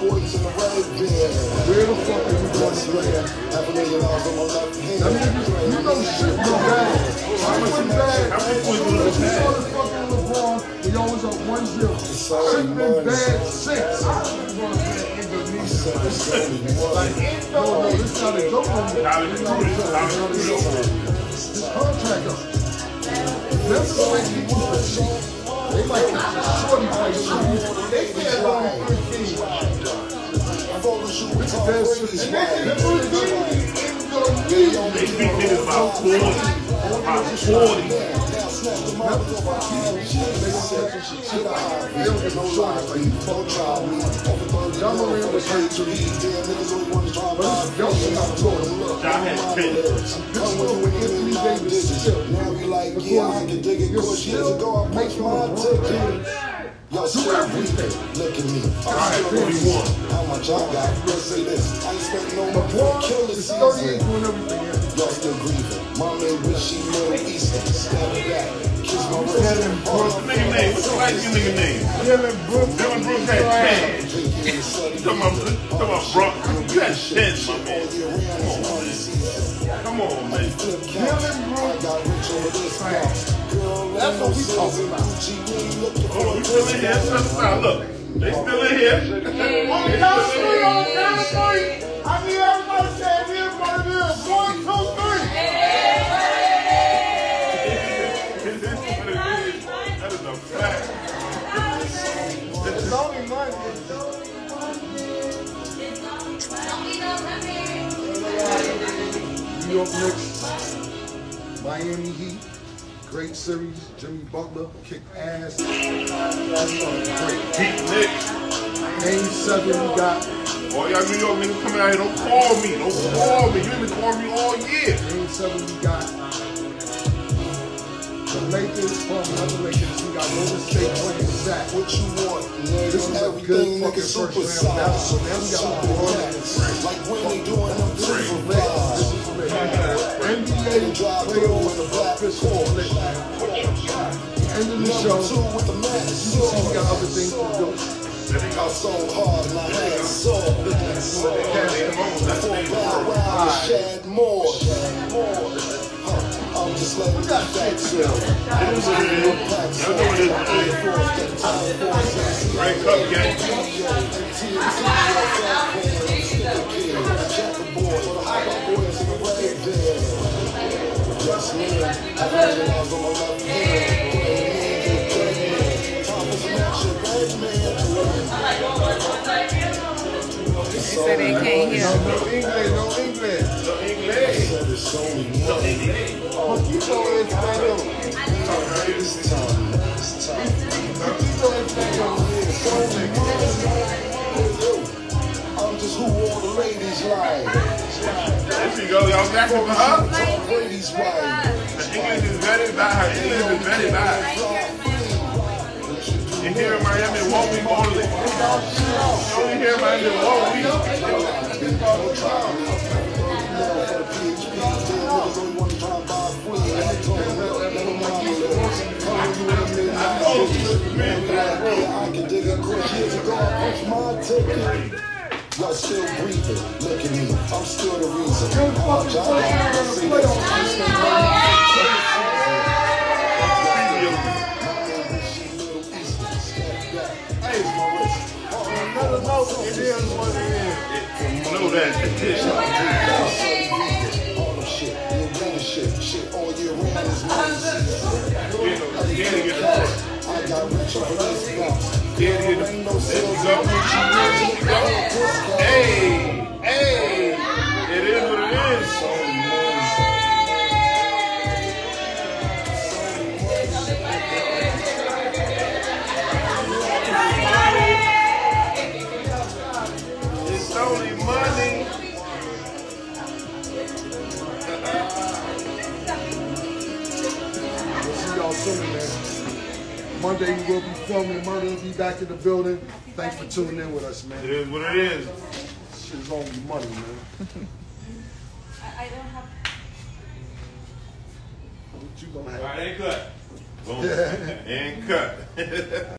boys in the right there. Where the fuck are you going to play at? $500,000 on my left hand. I mean, you know shit no bad. I went bad. You saw the fucking LeBron, we always up 1-0. Shit been bad since. Like, no, this is not a joke on me. This contract up. That's the way he wants to cheat. They like shorty play shit. They can't go on 13. This is bad shit. They beat niggas about 40. About 40. They don't get no shorty like you fuck child. John Moran was hurt too. But this is Gelson not Jordan. John had 10. This is when Anthony Davis still. You're still making my ticket. Y'all still everything. Look at me. I'm still 41. How much I got? Let's say this. I ain't spent no money. Kill this season. Doing everything. Y'all still grieving. My man wish she Middle Eastern. Stab that. Kiss my wrist. What's the nigga name? What's the light skin nigga name? Dylan Brooks had 10. You talking about Brock? You had 10, my man. Come on, man. Dylan Brooks. That's what we talking about. Oh, we still in here. Look, they still in here. On count 3, on count 3. I need everybody to say it is what it is. 1, 2, 3. That is a fact. It's only money. New York Knicks, Miami Heat. Great series. Jimmy Butler kicked ass. That's great. Deep Knicks. Game 7 we got. All y'all New York niggas coming out here, don't call me. Don't call me. You ain't been calling me all year. Game 7 we got. The Lakers from another Lakers. We got Golden State playing Zach. What you want? This is a good fucking first round battle. So now we got like when they doing them things for this is NBA playoffs the black fish four. End of the show. We got other things to do. I sold hard and I had soul. Shad more. I'm just letting that chill. Y'all know what it is. Great cup game. Just me, I realize on my left hand. They said they can't hear. No English, no English. No English. No English. Poquito español. Poquito español. I'm just who all the ladies like. There she go. Y'all asking for her? Brady's wife. The English is very bad. Her English is very bad. And here in Miami, 1 week only. Only here in Miami, 1 week. I can dig a quick years ago. I punched my ticket. Y'all still breathing. Look at me. I'm still the reason. Good fucking it is what it is. Know that. All the shit, the shit all year round is I got rich over this box. Ain't no sales. Hey, hey, it is what it is. It's only money. We'll see y'all soon, man. Monday we will be filming. Monday will be back in the building. Thanks for tuning in with us, man. It is what it is. Shit is only money, man. I don't have. What you gonna have? All right, ain't cut. Boom. And cut.